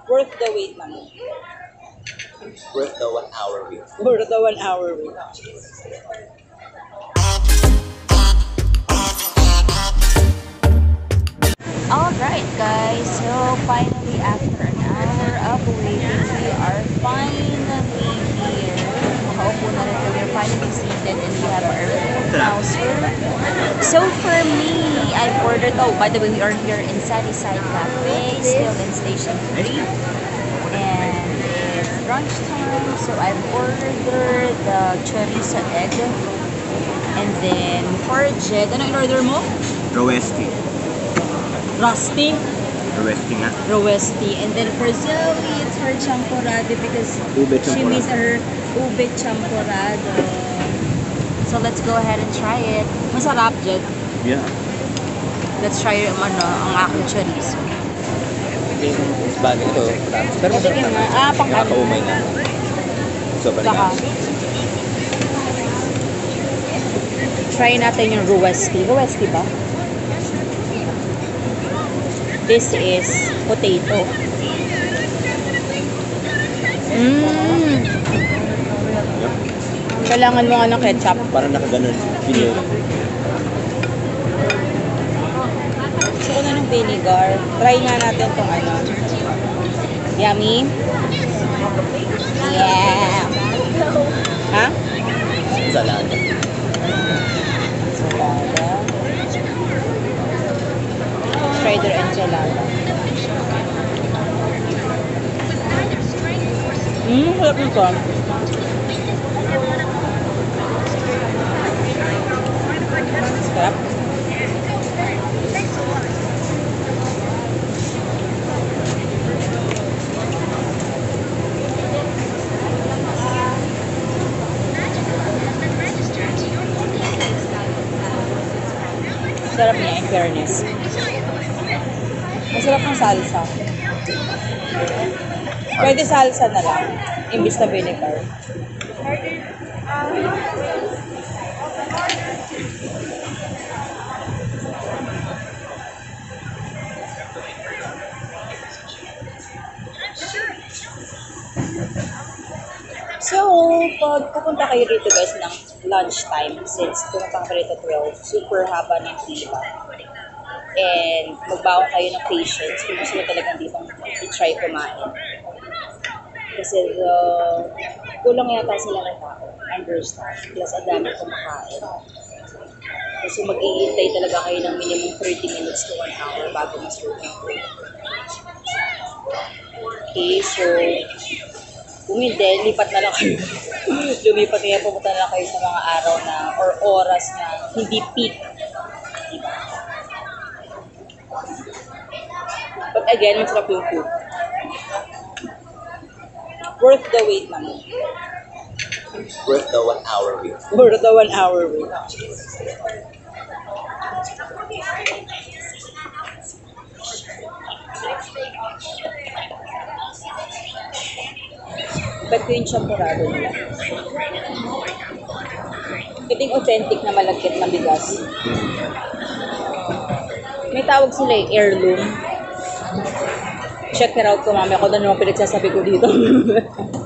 Worth the wait, ma'am. Worth the 1 hour wait. Worth the 1 hour wait. Alright guys, so finally after an hour of waiting, we are finally here. Makaupo na rin kami. We're finally seated and we have our now served. So for me, I've ordered, oh by the way, we are here in Sunny Side Cafe, still in Station 3. And it's brunch time, so I've ordered the chorizo egg. And then for Jed, ano in-order mo? Roesti. Rusty. Roesti nga. Roesti. And then for Zoe, it's her champorado because Ube she champorado. missed her ube champorado. So let's go ahead and try it. Masarap, Jed. Yeah. Let's try ang aking chorizo. Mas bagay ito. Pero masarap Sige naman. nga. Pang Nakakaumay na. Sobrang Baka. Try natin yung roesti. Roesti ba? This is potato. Kailangan mo nga ng ketchup. Parang nakaganon. Video. Gusto ko na ng vinegar. Try nga natin itong ano. Yummy? Yeah! Ha? Salada. Enchilada. Try their enchilada. Sarap nito. Sarap. Sarap niya, in fairness. Masarap ng salsa. Pwede salsa na lang, imbis na vinegar. So, pag pupunta kayo dito guys ng lunchtime, since pumunta ka rito 12, super haba ng pila. And magbaon kayo ng patience kung gusto mo talagang dito i-try kumain. Kasi kulang yata sila ng tao, understaff, plus ang dami kumakain. So mag-iintay talaga kayo ng minimum 30 minutes to 1 hour bago ma-serve yung food. Okay, so kung hindi, lipat na lang kayo. Lumipat niya, pumunta na lang kayo sa mga araw na or oras na hindi peak. Diba? But again, masarap yung food. Worth the wait, ma'am. Worth the 1 hour wait. Worth the 1 hour wait. Ba't ko yung champorado nila? Ito yung authentic na malagkit na bigas. May tawag sila yung heirloom. Check it out ko mamaya kung ano naman pinagsasabi ko dito.